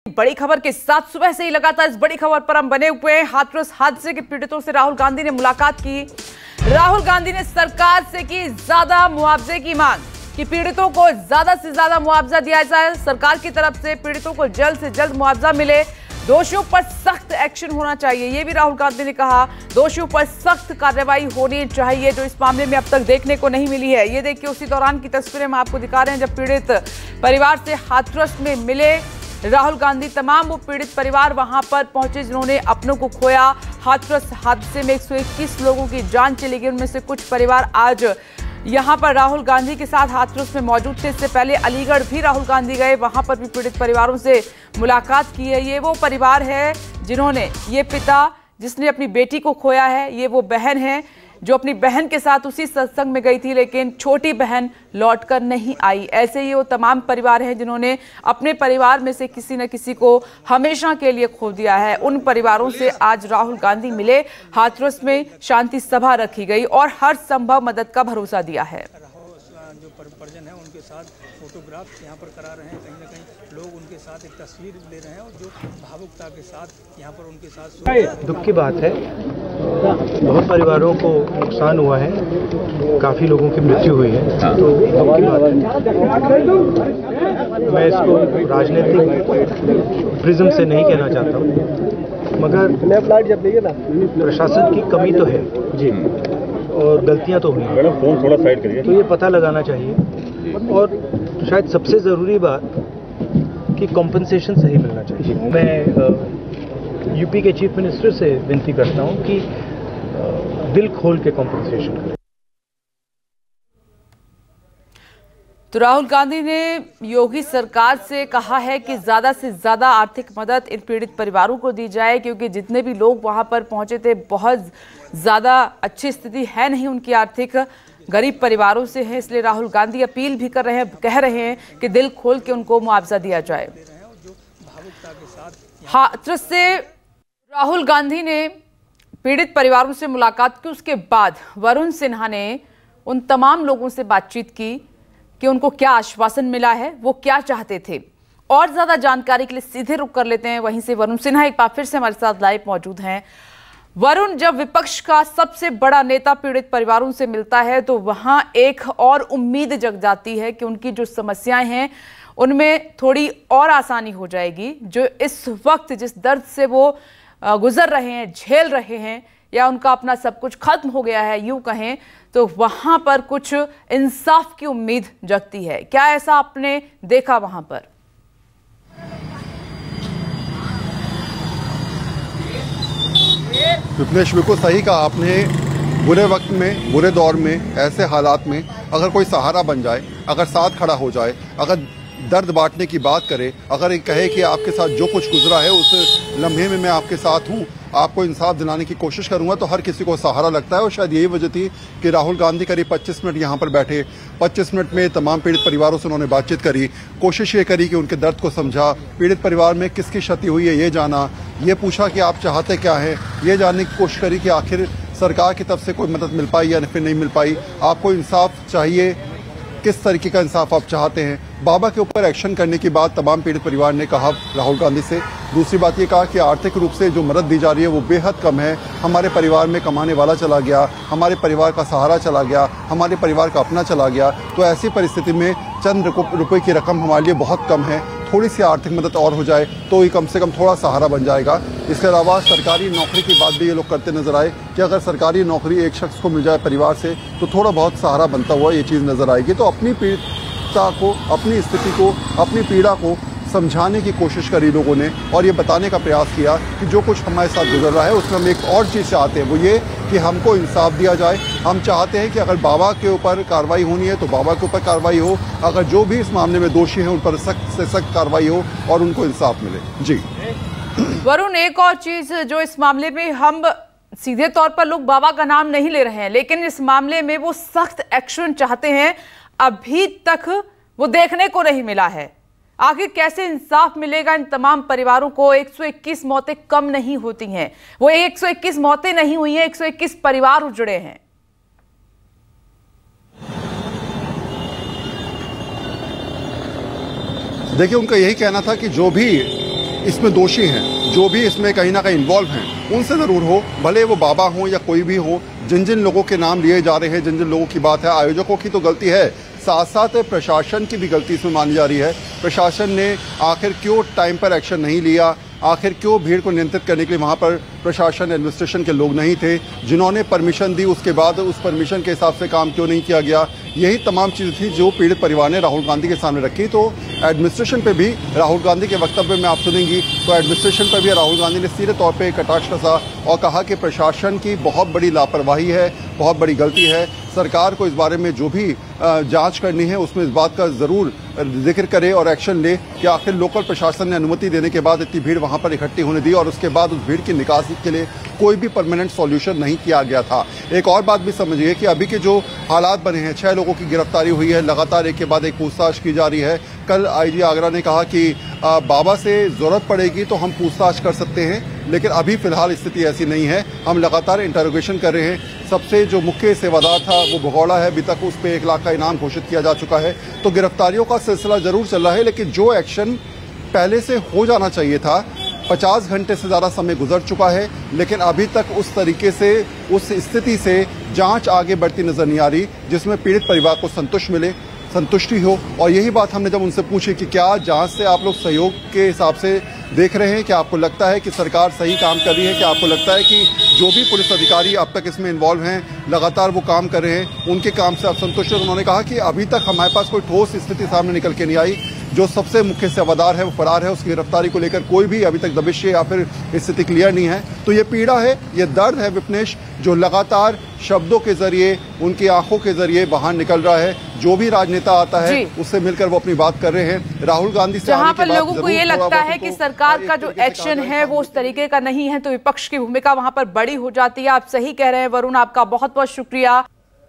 बड़ी खबर के साथ सुबह से ही लगातार इस बड़ी खबर पर हम बने हुए हैं। हाथरस हादसे के पीड़ितों से राहुल गांधी ने मुलाकात की। राहुल गांधी ने सरकार से की ज्यादा मुआवजे की मांग कि पीड़ितों को ज्यादा से ज्यादा मुआवजा दिया जाए। सरकार की तरफ से पीड़ितों को जल्द से जल्द मुआवजा मिले, दोषियों पर सख्त एक्शन होना चाहिए, ये भी राहुल गांधी ने कहा। दोषियों पर सख्त कार्रवाई होनी चाहिए जो इस मामले में अब तक देखने को नहीं मिली है। ये देखिए उसी दौरान की तस्वीरें हम आपको दिखा रहे हैं जब पीड़ित परिवार से हाथरस में मिले राहुल गांधी। तमाम वो पीड़ित परिवार वहां पर पहुंचे जिन्होंने अपनों को खोया। हाथरस हादसे में 121 लोगों की जान चली गई, उनमें से कुछ परिवार आज यहां पर राहुल गांधी के साथ हाथरस में मौजूद थे। इससे पहले अलीगढ़ भी राहुल गांधी गए, वहां पर भी पीड़ित परिवारों से मुलाकात की है। ये वो परिवार है जिन्होंने, ये पिता जिसने अपनी बेटी को खोया है, ये वो बहन है जो अपनी बहन के साथ उसी सत्संग में गई थी लेकिन छोटी बहन लौटकर नहीं आई। ऐसे ही वो तमाम परिवार हैं जिन्होंने अपने परिवार में से किसी न किसी को हमेशा के लिए खो दिया है। उन परिवारों से आज राहुल गांधी मिले। हाथरस में शांति सभा रखी गई और हर संभव मदद का भरोसा दिया है। जो परिजन है उनके साथ फोटोग्राफ यहाँ पर करा रहे हैं, कहीं ना कहीं लोग उनके साथ एक तस्वीर ले रहे हैं और जो भावुकता के साथ यहाँ पर उनके साथ। दुख की बात है, बहुत परिवारों को नुकसान हुआ है, काफ़ी लोगों की मृत्यु हुई है, तो दुख की बात है। मैं इसको राजनीतिक प्रिज्म से नहीं कहना चाहता हूँ, मगर प्रशासन की कमी तो है जी और गलतियां तो हुई हैं, फोन थोड़ा साइड करिए, तो ये पता लगाना चाहिए। और शायद सबसे ज़रूरी बात कि कॉम्पनसेशन सही मिलना चाहिए। मैं यूपी के चीफ मिनिस्टर से विनती करता हूं कि दिल खोल के कॉम्पनसेशन करें। तो राहुल गांधी ने योगी सरकार से कहा है कि ज्यादा से ज्यादा आर्थिक मदद इन पीड़ित परिवारों को दी जाए क्योंकि जितने भी लोग वहां पर पहुंचे थे बहुत ज्यादा अच्छी स्थिति है नहीं उनकी, आर्थिक गरीब परिवारों से है। इसलिए राहुल गांधी अपील भी कर रहे हैं, कह रहे हैं कि दिल खोल के उनको मुआवजा दिया जाए। हाथरस से राहुल गांधी ने पीड़ित परिवारों से मुलाकात की, उसके बाद वरुण सिन्हा ने उन तमाम लोगों से बातचीत की कि उनको क्या आश्वासन मिला है, वो क्या चाहते थे। और ज्यादा जानकारी के लिए सीधे रुक कर लेते हैं वहीं से वरुण सिन्हा एक बार फिर से हमारे साथ लाइव मौजूद हैं। वरुण, जब विपक्ष का सबसे बड़ा नेता पीड़ित परिवारों से मिलता है तो वहां एक और उम्मीद जग जाती है कि उनकी जो समस्याएं हैं उनमें थोड़ी और आसानी हो जाएगी। जो इस वक्त जिस दर्द से वो गुजर रहे हैं, झेल रहे हैं, या उनका अपना सब कुछ खत्म हो गया है यूं कहें, तो वहां पर कुछ इंसाफ की उम्मीद जगती है। क्या ऐसा आपने देखा वहां पर? विपनेश, बिल्कुल सही कहा आपने। बुरे वक्त में, बुरे दौर में, ऐसे हालात में अगर कोई सहारा बन जाए, अगर साथ खड़ा हो जाए, अगर दर्द बांटने की बात करे, अगर एक कहे कि आपके साथ जो कुछ गुजरा है उस लम्हे में मैं आपके साथ हूँ, आपको इंसाफ दिलाने की कोशिश करूंगा, तो हर किसी को सहारा लगता है। और शायद यही वजह थी कि राहुल गांधी करीब 25 मिनट यहाँ पर बैठे। 25 मिनट में तमाम पीड़ित परिवारों से उन्होंने बातचीत करी, कोशिश ये करी कि उनके दर्द को समझा, पीड़ित परिवार में किसकी क्षति हुई है ये जाना, ये पूछा कि आप चाहते क्या है, ये जानने की कोशिश करी कि आखिर सरकार की तरफ से कोई मदद मिल पाई या फिर नहीं मिल पाई, आपको इंसाफ चाहिए, किस तरीके का इंसाफ आप चाहते हैं। बाबा के ऊपर एक्शन करने की बात तमाम पीड़ित परिवार ने कहा राहुल गांधी से। दूसरी बात ये कहा कि आर्थिक रूप से जो मदद दी जा रही है वो बेहद कम है, हमारे परिवार में कमाने वाला चला गया, हमारे परिवार का सहारा चला गया, हमारे परिवार का अपना चला गया, तो ऐसी परिस्थिति में चंद रुपए की रकम हमारे लिए बहुत कम है, थोड़ी सी आर्थिक मदद और हो जाए तो ही कम से कम थोड़ा सहारा बन जाएगा। इसके अलावा सरकारी नौकरी की बात भी ये लोग करते नजर आए कि अगर सरकारी नौकरी एक शख्स को मिल जाए परिवार से तो थोड़ा बहुत सहारा बनता हुआ ये चीज़ नजर आएगी। तो अपनी पीड़ितता को, अपनी स्थिति को, अपनी पीड़ा को समझाने की कोशिश करी लोगों ने और ये बताने का प्रयास किया कि जो कुछ हमारे साथ गुजर रहा है उसमें हम एक और चीज़ चाहते हैं, वो ये कि हमको इंसाफ दिया जाए। हम चाहते हैं कि अगर बाबा के ऊपर कार्रवाई होनी है तो बाबा के ऊपर कार्रवाई हो, अगर जो भी इस मामले में दोषी हैं उन पर सख्त से सख्त कार्रवाई हो और उनको इंसाफ मिले। जी वरुण, एक और चीज जो इस मामले में हम सीधे तौर पर लोग बाबा का नाम नहीं ले रहे हैं लेकिन इस मामले में वो सख्त एक्शन चाहते हैं, अभी तक वो देखने को नहीं मिला है। आखिर कैसे इंसाफ मिलेगा इन तमाम परिवारों को? 121 मौतें कम नहीं होती हैं, वो 121 मौतें नहीं हुई हैं, 121 परिवार उजड़े हैं। देखिए, उनका यही कहना था कि जो भी इसमें दोषी हैं, जो भी इसमें कहीं ना कहीं इन्वॉल्व हैं, उनसे ज़रूर हो, भले वो बाबा हो या कोई भी हो। जिन जिन लोगों के नाम लिए जा रहे हैं, जिन जिन लोगों की बात है, आयोजकों की तो गलती है, साथ साथ प्रशासन की भी गलती इसमें मानी जा रही है। प्रशासन ने आखिर क्यों टाइम पर एक्शन नहीं लिया, आखिर क्यों भीड़ को नियंत्रित करने के लिए वहां पर प्रशासन एडमिनिस्ट्रेशन के लोग नहीं थे, जिन्होंने परमिशन दी उसके बाद उस परमिशन के हिसाब से काम क्यों नहीं किया गया। यही तमाम चीज़ें थी जो पीड़ित परिवार ने राहुल गांधी के सामने रखी। तो एडमिनिस्ट्रेशन पे भी राहुल गांधी के वक्तव्य में आप सुनेंगी तो एडमिनिस्ट्रेशन पर भी राहुल गांधी ने सीधे तौर पर कटाक्ष कसा और कहा कि प्रशासन की बहुत बड़ी लापरवाही है, बहुत बड़ी गलती है। सरकार को इस बारे में जो भी जांच करनी है उसमें इस बात का जरूर जिक्र करे और एक्शन ले कि आखिर लोकल प्रशासन ने अनुमति देने के बाद इतनी भीड़ वहां पर इकट्ठी होने दी और उसके बाद उस भीड़ की निकासी के लिए कोई भी परमानेंट सॉल्यूशन नहीं किया गया था। एक और बात भी समझिए कि अभी के जो हालात बने हैं, 6 लोगों की गिरफ्तारी हुई है, लगातार एक के बाद एक पूछताछ की जा रही है। कल आईजी आगरा ने कहा कि बाबा से जरूरत पड़ेगी तो हम पूछताछ कर सकते हैं, लेकिन अभी फिलहाल स्थिति ऐसी नहीं है। हम लगातार इंटरोगेशन कर रहे हैं। सबसे जो मुख्य सेवादार था वो भगौड़ा है, अभी तक उस पर 1 लाख का इनाम घोषित किया जा चुका है। तो गिरफ्तारियों का सिलसिला जरूर चल रहा है, लेकिन जो एक्शन पहले से हो जाना चाहिए था, 50 घंटे से ज़्यादा समय गुजर चुका है, लेकिन अभी तक उस तरीके से, उस स्थिति से जांच आगे बढ़ती नजर नहीं आ रही जिसमें पीड़ित परिवार को संतुष्टि हो। और यही बात हमने जब उनसे पूछी कि क्या जांच से आप लोग सहयोग के हिसाब से देख रहे हैं, क्या आपको लगता है कि सरकार सही काम कर रही है, क्या आपको लगता है कि जो भी पुलिस अधिकारी अब तक इसमें इन्वॉल्व हैं, लगातार वो काम कर रहे हैं, उनके काम से आप संतुष्ट हैं? उन्होंने कहा कि अभी तक हमारे पास कोई ठोस स्थिति सामने निकल के नहीं आई। जो सबसे मुख्य सेवादार है वो फरार है, उसकी गिरफ्तारी को लेकर कोई भी अभी तक दबिश या फिर स्थिति क्लियर नहीं है। तो ये पीड़ा है, ये दर्द है विपनेश, जो लगातार शब्दों के जरिए, उनकी आंखों के जरिए बाहर निकल रहा है। जो भी राजनेता आता है उससे मिलकर वो अपनी बात कर रहे हैं। राहुल गांधी से जहां पर लोगों को ये लगता है कि सरकार का जो एक्शन है वो उस तरीके का नहीं है, तो विपक्ष की भूमिका वहां पर बड़ी हो जाती है। आप सही कह रहे हैं वरुण, आपका बहुत बहुत शुक्रिया।